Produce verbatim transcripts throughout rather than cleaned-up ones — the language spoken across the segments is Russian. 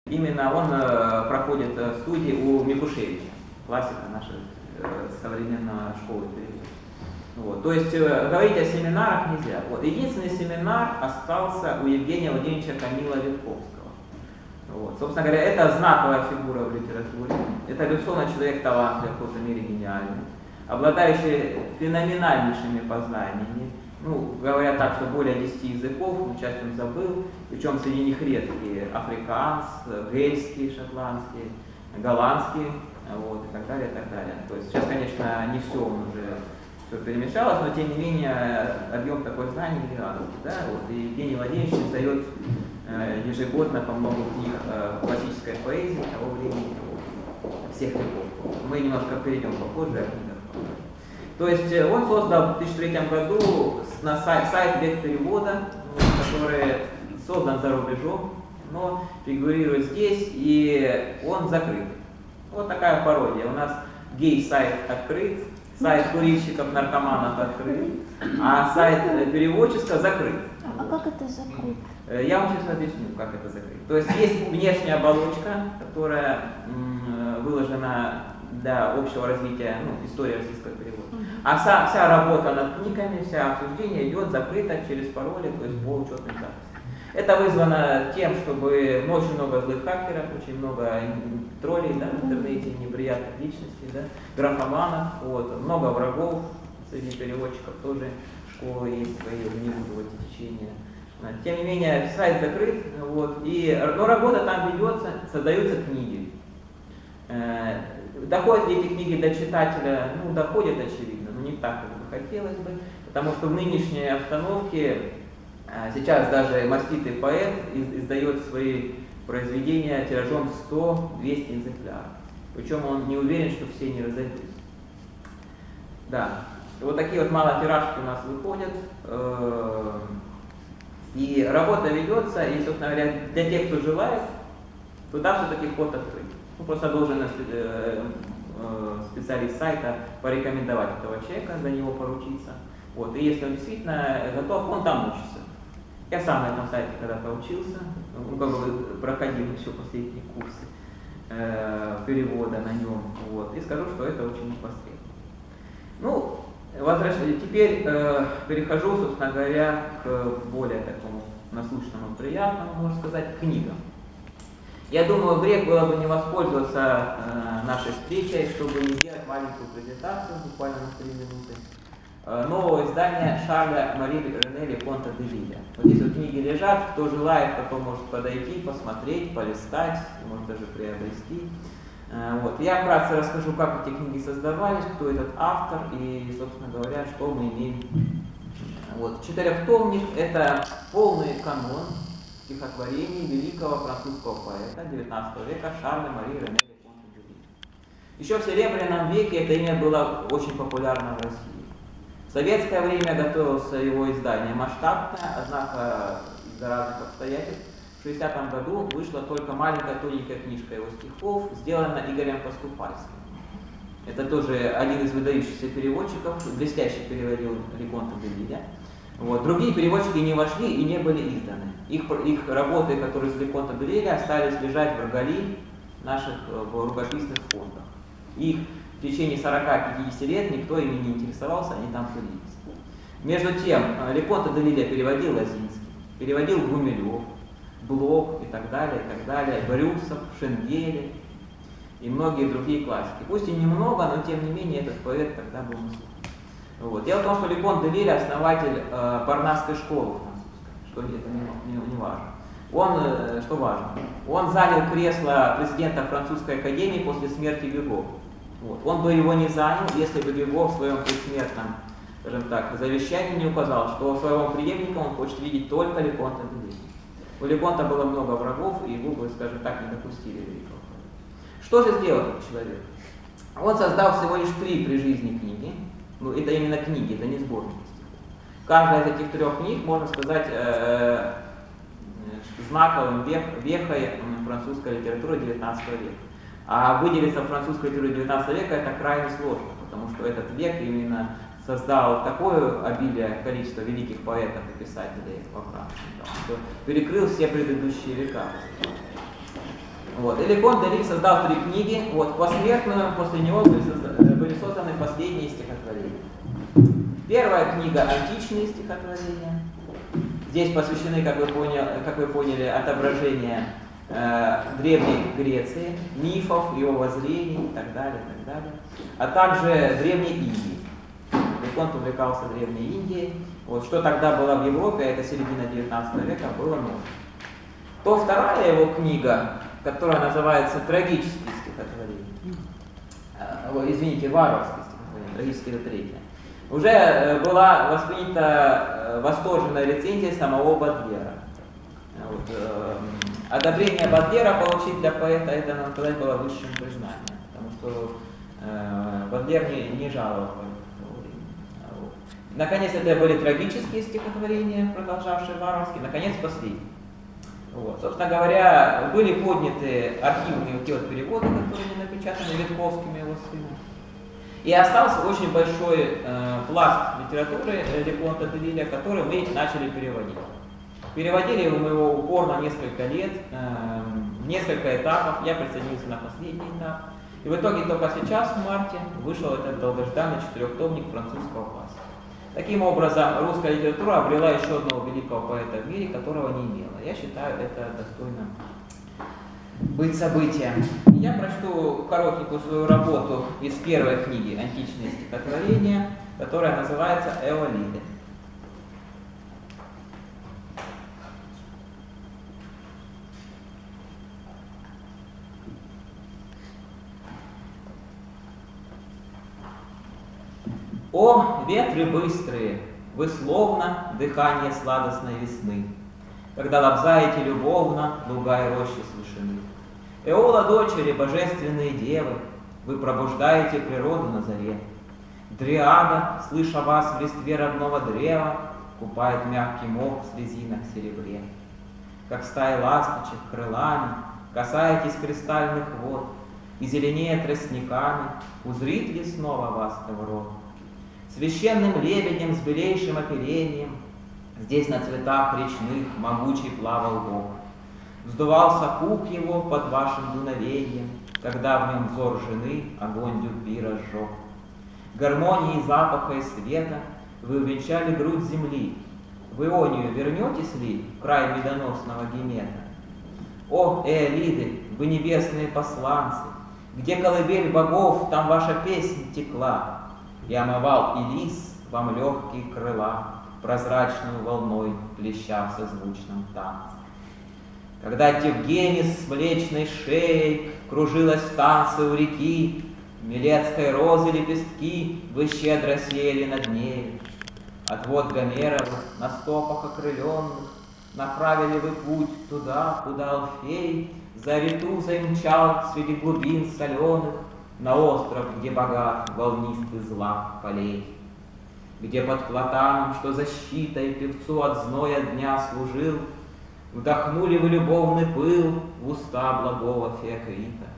Именно он э, проходит э, студии у Микушевича, классика нашей э, современной школы перевода. Вот. То есть э, говорить о семинарах нельзя. Вот. Единственный семинар остался у Евгения Владимировича Камила Витковского. Вот. Собственно говоря, это знаковая фигура в литературе. Это, безусловно, человек талантлив, в какой-то мере гениальный, обладающий феноменальнейшими познаниями. Ну, говорят так, что более десяти языков, ну, часть он забыл, причем среди них редкие: африканс, гельский, шотландский, голландский, вот, и так далее, и так далее. То есть сейчас, конечно, не все он уже все перемешалось, но тем не менее объем такой знаний гигантский, да, вот, и Евгений Владимирович издает э, ежегодно по много книг э, классической поэзии того времени, всех веков. Мы немножко перейдем попозже о книгах. То есть он создал в тысяча девятьсот третьем году на сайт, сайт Век перевода, который создан за рубежом, но фигурирует здесь, и он закрыт. Вот такая пародия. У нас гей-сайт открыт, сайт курильщиков, наркоманов открыт, а сайт переводчества закрыт. А как это закрыт? Я вам сейчас объясню, как это закрыт. То есть есть внешняя оболочка, которая выложена для общего развития, ну, истории российского перевода. А вся, вся работа над книгами, вся обсуждение идет закрыто через пароли, то есть по учетным записям. Это вызвано тем, чтобы ну, очень много злых хакеров, очень много троллей, да, в интернете, неприятных личностей, да, графоманов, вот, много врагов среди переводчиков, тоже школы есть свои, не буду в эти течения. Тем не менее, сайт закрыт, вот, и, но работа там ведется, создаются книги. Доходят ли эти книги до читателя? Ну, доходят, очевидно, но не так, как бы хотелось бы, потому что в нынешней обстановке сейчас даже маститый поэт издает свои произведения тиражом сто-двести экземпляров. Причем он не уверен, что все не разойдутся. Да, вот такие вот малотиражки у нас выходят. И работа ведется, и, собственно говоря, для тех, кто желает, туда все-таки вход открыт. Ну, просто должен специалист сайта порекомендовать этого человека, за него поручиться. Вот. И если он действительно готов, он там учится. Я сам на этом сайте когда-то учился, ну, как бы проходил еще последние курсы э, перевода на нем. Вот. И скажу, что это очень востребовано. Ну, возвращ... теперь э, перехожу, собственно говоря, к более такому насущному, приятному, можно сказать, книгам. Я думаю, грех было бы не воспользоваться э, нашей встречей, чтобы не сделать маленькую презентацию, буквально на три минуты, э, нового издания Шарля Мари Рене Леконта де Лиля. Вот здесь вот книги лежат, кто желает, потом может подойти, посмотреть, полистать, может даже приобрести. Э, вот. Я вкратце расскажу, как эти книги создавались, кто этот автор и, собственно говоря, что мы имеем. Вот. Четырехтомник – это полный канон стихотворений великого французского поэта девятнадцатого века Шарля Мари Рене Леконта де Лиля. Еще в Серебряном веке это имя было очень популярно в России. В советское время готовилось его издание масштабное, однако из-за разных обстоятельств в шестидесятом году вышла только маленькая тоненькая книжка его стихов, сделана Игорем Поступальским. Это тоже один из выдающихся переводчиков, блестяще переводил Леконта де Лиля. Вот. Другие переводчики не вошли и не были изданы. Их, их работы, которые из Леконта де Лиля, остались лежать в рогалии наших в рукописных фондах. Их в течение сорока-пятидесяти лет никто ими не интересовался, они там пылились. Между тем, Леконта де Лиля переводил Лозинский, переводил Гумилев, Блок и так далее, и так далее, Брюсов, Шенгель и многие другие классики. Пусть и немного, но тем не менее этот поэт тогда был на слуху. Вот. Дело в том, что Лекон де Лиль основатель э, Парнасской школы французской, что это не, не, не важно. Он, э, что важно, он занял кресло президента французской академии после смерти Гюго. Вот. Он бы его не занял, если бы Гюго в своем предсмертном, скажем так, завещании не указал, что своего преемника он хочет видеть только Леконта де Лиля. У Леконта было много врагов, и его бы, скажем так, не допустили великого. Что же сделал этот человек? Он создал всего лишь три при жизни книги. Ну, это именно книги, это не сборники стихов. Каждая из этих трех книг, можно сказать, э, знаковым вех, вехой французской литературы девятнадцатого века. А выделиться в французской литературе девятнадцатого века это крайне сложно, потому что этот век именно создал такое обилие, количество великих поэтов и писателей во Франции, что перекрыл все предыдущие века. Вот. И Лекон де Рив создал три книги, вот, посмертно после него были созданы, были созданы последние стихотворения. Первая книга «Античные стихотворения». Здесь посвящены, как вы поняли, как вы поняли отображения э, Древней Греции, мифов, его воззрений и так далее, и так далее. А также Древней Индии. Лекон увлекался Древней Индией. Вот, что тогда было в Европе, это середина девятнадцатого века, было ново. То вторая его книга, которая называется «Трагические стихотворения», э, извините, «Варварские стихотворения», трагические это третья, уже э, была воспринята э, восторженная рецензия самого Бодлера. Вот, э, одобрение Бодлера получить для поэта, это, надо сказать, было высшим признанием, потому что э, Бодлер не, не жаловал того времени. Вот. Наконец, это были трагические стихотворения, продолжавшие варварские, наконец, последние. Вот. Собственно говоря, были подняты архивные вот вот переводы, которые не напечатаны Витковским и его сыном. И остался очень большой э, пласт литературы Леконта де Лиля, который мы начали переводить. Переводили мы его упорно несколько лет, э, несколько этапов, я присоединился на последний этап. И в итоге только сейчас, в марте, вышел этот долгожданный четырехтомник французского класса. Таким образом, русская литература обрела еще одного великого поэта в мире, которого не имела. Я считаю, это достойно быть событием. Я прочту коротенькую свою работу из первой книги «Античные стихотворения», которая называется «Эолиды». О, ветры быстрые, вы словно дыхание сладостной весны, когда лобзаете любовно луга и рощи слышны. Эола, дочери, божественные девы, вы пробуждаете природу на заре. Дриада, слыша вас в листве родного древа, купает мягкий мох в слезинах серебре. Как стаи ласточек крылами касаетесь кристальных вод, и зеленее тростниками узрит ли снова вас Эврот. Священным лебедем с белейшим оперением здесь на цветах речных могучий плавал Бог. Вздувался пух его под вашим дуновением, когда в нем взор жены огонь любви разжег. Гармонией запаха и света вы увенчали грудь земли. В Ионию вернетесь ли в край медоносного Гемета? О, Эолиды, вы небесные посланцы, где колыбель богов, там ваша песня текла. И омывал Илис вам легкие крыла, прозрачную волной плеща в созвучном танце. Когда Тевгенис с млечной шеей кружилась в танце у реки, Милецкой розы лепестки вы щедро сеяли над ней. Отвод Гомеровых на стопах окрыленных направили вы путь туда, куда Алфей за Ретузой мчал среди глубин соленых, на остров, где богат волнистый злак полей, где под платаном, что защитой певцу от зноя дня служил, вдохнули вы любовный пыл в уста благого Феокрита.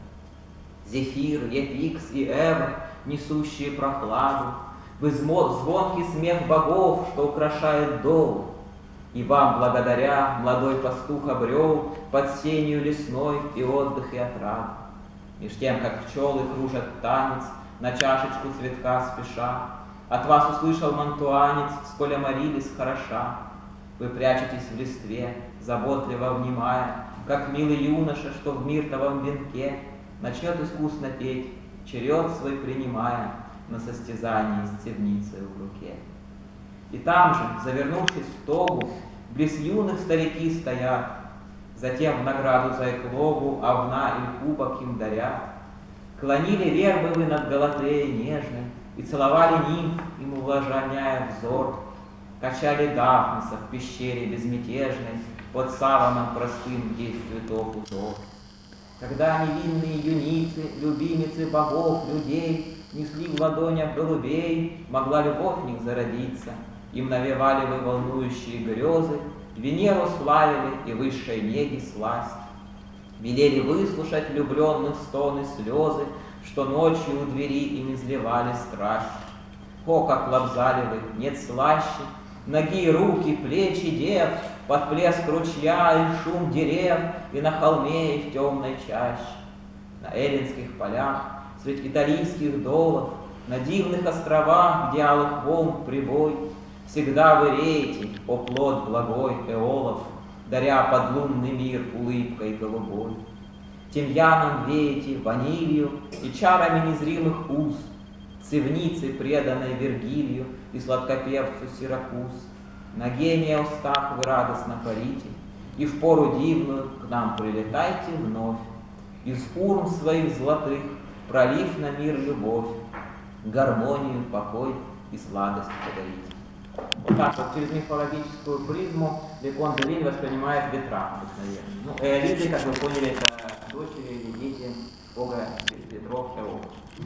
Зефир, Ефикс и Эва, несущие прохладу, вы звонкий смех богов, что украшает дол, и вам благодаря молодой пастух обрел под сенью лесной и отдых, и отраду. Меж тем, как пчелы кружат танец, на чашечку цветка спеша, от вас услышал мантуанец, сколь оморились хороша. Вы прячетесь в листве, заботливо внимая, как милый юноша, что в миртовом венке начнет искусно петь, черед свой принимая на состязании с цевницей в руке. И там же, завернувшись в тогу, близ юных старики стоят, затем в награду за эклогу овна и кубок им дарят. Клонили вербы вы над Галатеей нежной и целовали нимф, им увлажняя взор. Качали Дафниса в пещере безмятежной, под саваном простым есть цветов узор. Когда невинные юницы, любимицы богов, людей, несли в ладонях голубей, могла любовь в них зародиться, им навевали вы волнующие грезы, Венеру славили и высшей неги сласть. Велели выслушать влюбленных стоны слезы, что ночью у двери им изливали страсть. О, как лобзали вы, нет слаще, ноги, руки, плечи дев, под плеск ручья и шум дерев, и на холме, и в темной чаще. На эллинских полях, средь италийских долов, на дивных островах, где алых волн прибой, всегда вы реете, о плод благой Эолов, даря подлунный мир улыбкой голубой. Тимьяном веете, ванилью и чарами незримых уз, цивницы, преданной Вергилию и сладкопевцу Сиракуз. На гения устах вы радостно парите, и в пору дивную к нам прилетайте вновь, из урн своих золотых пролив на мир любовь, гармонию, покой и сладость подарите. Вот так вот через мифологическую призму Лекон де Виль воспринимает ветра, наверное. Ну, Эолиды, как вы поняли, это дочери или дети бога ветров Эола.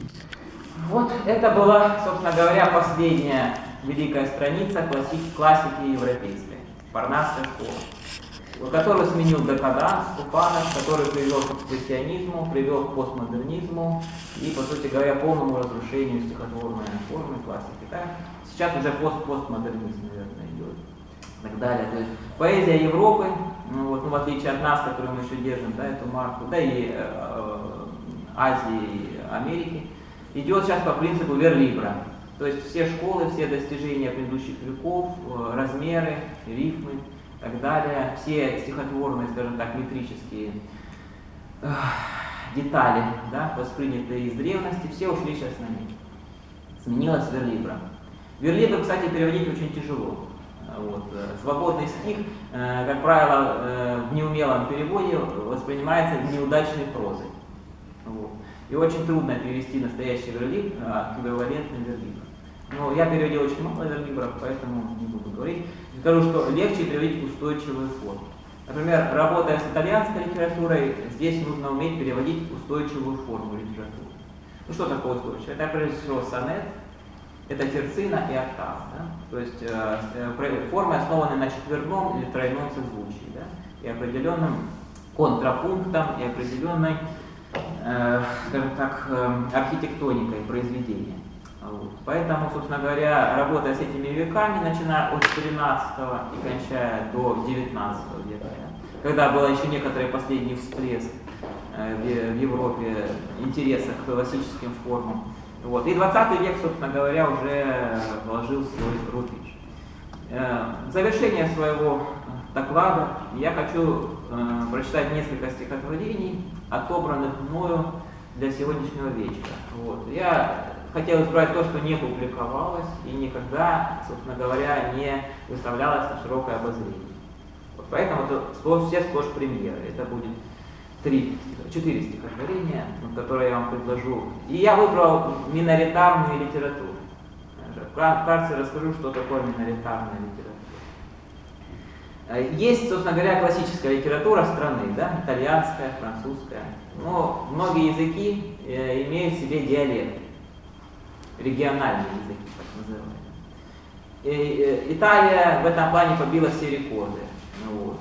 Вот это была, собственно говоря, последняя великая страница классики, классики европейской, парнасской школы, которую сменил декаданс, Купанов, который привел к экспрессионизму, привел к постмодернизму и, по сути говоря, полному разрушению стихотворной формы классики. Да? Сейчас уже пост-постмодернизм, наверное, идет. И так далее. То есть поэзия Европы, ну, вот, ну, в отличие от нас, которую мы еще держим, да, эту марку, да и э, Азии, и Америки, идет сейчас по принципу верлибра. То есть все школы, все достижения предыдущих веков, размеры, рифмы и так далее, все стихотворные, скажем так, метрические э, детали, да, воспринятые из древности, все ушли сейчас на них. Сменилась верлибра. Верлибр, кстати, переводить очень тяжело. Вот. Свободный стих, э, как правило, э, в неумелом переводе воспринимается неудачной прозой. Вот. И очень трудно перевести настоящий верлибр а эквивалентный верлибр. Но я переводил очень мало верлибров, поэтому не буду говорить. Скажу, что легче переводить устойчивую форму. Например, работая с итальянской литературой, здесь нужно уметь переводить устойчивую форму литературы. Ну что такое устойчивое? Это прежде всего сонет, это терцина и октав. Да? То есть э, формы основаны на четверном или тройном созвучии, да? И определенным контрапунктом, и определенной, э, скажем так, э, архитектоникой произведения. Вот. Поэтому, собственно говоря, работая с этими веками, начиная от тринадцатого и кончая до девятнадцатого века, да, когда был еще некоторый последний всплеск э, в, в Европе интереса к классическим формам, вот. И двадцатый век, собственно говоря, уже вложил свой рубеж. Э, в завершение своего доклада я хочу э, прочитать несколько стихотворений, отобранных мною для сегодняшнего вечера. Вот. Я хотел избрать то, что не публиковалось и никогда, собственно говоря, не выставлялось на широкое обозрение. Вот поэтому это сплошь, все сплошь премьеры. Это будет три, четыре стихотворения, которые я вам предложу. И я выбрал миноритарную литературу. Вкратце расскажу, что такое миноритарная литература. Есть, собственно говоря, классическая литература страны, да, итальянская, французская. Но многие языки э, имеют в себе диалекты. Региональные языки, так называемые. И, и, Италия в этом плане побила все рекорды. Вот.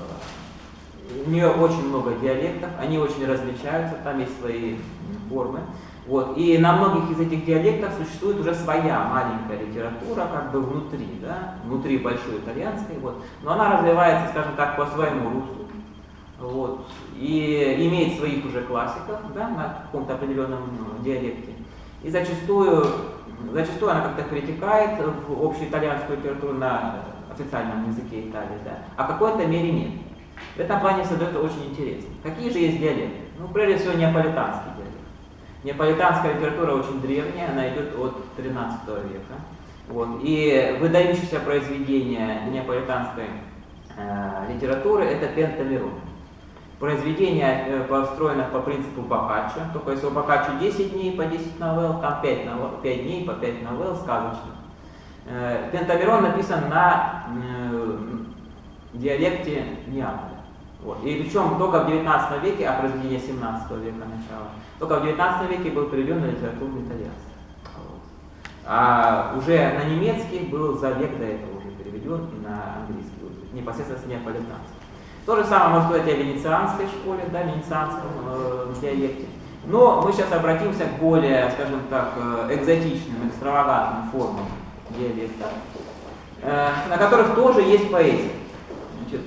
У нее очень много диалектов, они очень различаются, там есть свои формы. Вот. И на многих из этих диалектов существует уже своя маленькая литература, как бы внутри, да, внутри большой итальянской. Вот. Но она развивается, скажем так, по своему руслу. Вот. И имеет своих уже классиков, да, на каком-то определенном диалекте. И зачастую, зачастую она как-то перетекает в общеитальянскую литературу на официальном языке Италии, да, а в какой-то мере нет. В этом плане создается очень интересно. Какие же есть диалекты? Ну, прежде всего, неаполитанский диалект. Неаполитанская литература очень древняя, она идет от тринадцатого века. Вот. И выдающееся произведение неаполитанской э, литературы – это Пентамерон. Произведение э, построено по принципу Боккаччо, только если у Боккаччо десять дней по десять новелл, там пять, новелл, пять дней по пять новелл, сказочно. Э, Пентамерон написан на э, диалекте Неаполя. Вот. И причем только в девятнадцатом веке, а произведение семнадцатого века начала, только в девятнадцатом веке был переведен на литературу итальянский. Вот. А уже на немецкий был за век до этого уже переведен и на английский, непосредственно с неаполитанским. То же самое можно сказать о венецианской школе, да, венецианском э, диалекте. Но мы сейчас обратимся к более, скажем так, экзотичным, экстравагантным формам диалекта, э, на которых тоже есть поэзия. Значит,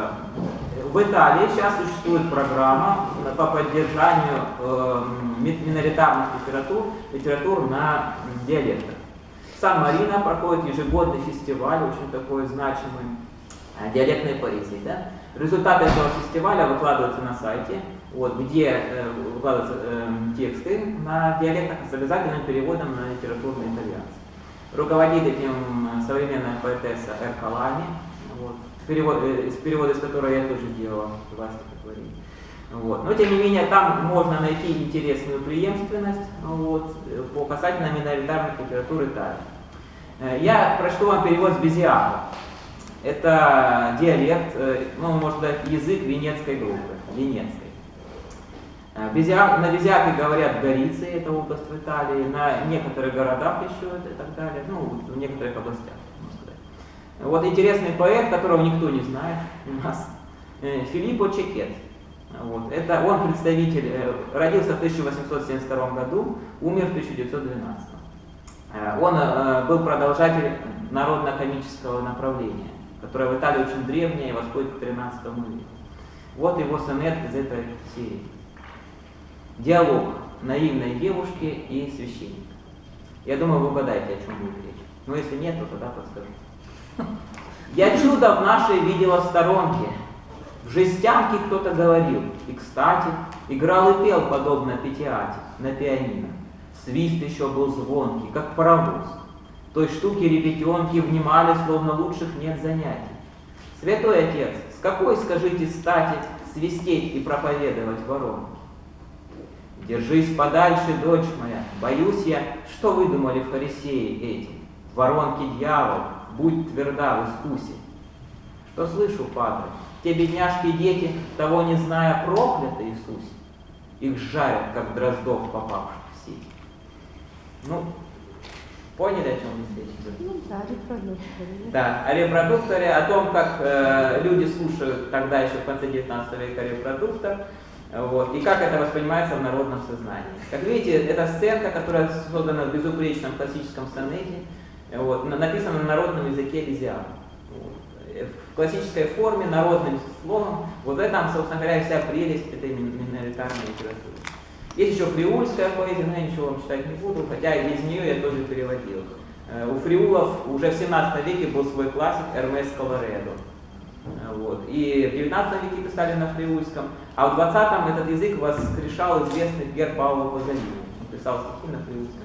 в Италии сейчас существует программа по поддержанию миноритарных литератур, литератур на диалектах. В Сан-Марино проходит ежегодный фестиваль, очень такой значимый, диалектной поэзии. Да? Результаты этого фестиваля выкладываются на сайте, вот, где э, выкладываются э, тексты на диалектах с обязательным переводом на литературный итальянский. Руководит этим современная поэтесса Эр Калани, вот, перевод, э, перевод из которой я тоже делал два стихотворения. Вот. Но тем не менее там можно найти интересную преемственность, вот, по касательно миноритарных литератур Италии. Я прочту вам перевод с Безиако. Это диалект, ну, можно сказать, язык венецкой группы, венецкой. Безиако, на Безиаке говорят в Гориции, это область в Италии, на некоторых городах еще и так далее, ну, в некоторых областях, можно сказать. Вот интересный поэт, которого никто не знает у нас, Филиппо Чекет. Вот. Это он представитель, родился в тысяча восемьсот семьдесят втором году, умер в тысяча девятьсот двенадцатом. Он был продолжатель народно-комического направления, которое в Италии очень древнее и восходит к тринадцатому веку. Вот его сонет из этой серии. Диалог наивной девушки и священника. Я думаю, вы угадаете, о чем будет речь. Но если нет, то тогда подскажу. Я чудо в нашей видела в сторонке. В жестянке кто-то говорил, и, кстати, играл и пел, подобно Петиате, на пианино. Свист еще был звонкий, как паровоз. Той штуке ребятенки внимали, словно лучших нет занятий. Святой Отец, с какой, скажите, стати свистеть и проповедовать воронки? Держись подальше, дочь моя, боюсь я, что выдумали фарисеи эти. Воронки дьявол, будь тверда в искусе. Что слышу, падре? Те бедняжки и дети, того не зная, прокляты Иисусе. Их жарят, как дроздов, попавших в сеть. Ну, поняли, о чем мы речь идет? Ну да, репродукторы. Да, о репродукторе, о том, как э, люди слушают тогда еще в конце девятнадцатого века репродуктор, вот, и как это воспринимается в народном сознании. Как видите, это сценка, которая создана в безупречном классическом сонете, вот, написана на народном языке Безиако. В классической форме, народным словом, вот в этом, собственно говоря, вся прелесть этой миноритарной литературы. Есть еще фриульская поэзия, но я ничего вам читать не буду, хотя из нее я тоже переводил. У фриулов уже в семнадцатом веке был свой классик Эрнест Колоредо. Вот. И в девятнадцатом веке писали на фриульском, а в двадцатом этот язык воскрешал известный Пьер Паоло Пазолини. Он писал стихи на фриульском.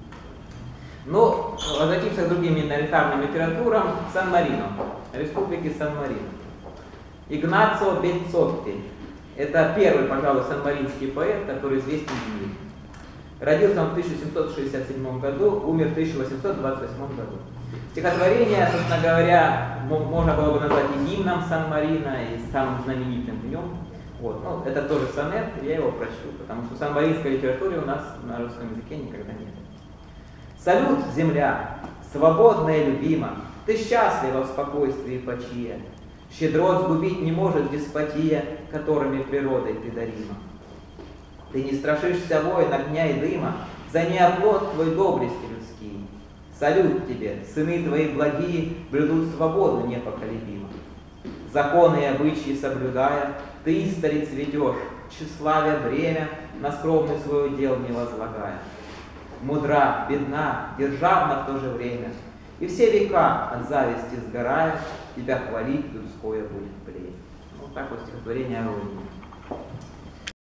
Но возвратимся к другим миноритарным литературам. Сан-Марино, республики Сан-Марино. Игнацио Бельцотти. Это первый, пожалуй, сан-маринский поэт, который известен в мире. Родился он в тысяча семьсот шестьдесят седьмом году, умер в тысяча восемьсот двадцать восьмом году. Стихотворение, собственно говоря, можно было бы назвать и гимном Сан-Марино, и самым знаменитым в нем. Вот. Ну, это тоже сонет, я его прочту, потому что сан-маринской литературы у нас на русском языке никогда нет. Салют, земля, свободная и любима, ты счастлива в спокойствии почия. Щедрот сгубить не может деспотия, которыми природой ты дарима. Ты не страшишься войн, огня и дыма, за неоплот твой доблести людские. Салют тебе, сыны твои благие блюдут свободу непоколебимо. Законы и обычаи соблюдая, ты истори цветешь, тщеславие бремя на скромный свой удел не возлагая. Мудра, бедна, державна в то же время, и все века от зависти сгорая, тебя хвалить людское будет плеть. Вот так вот стихотворение о родине.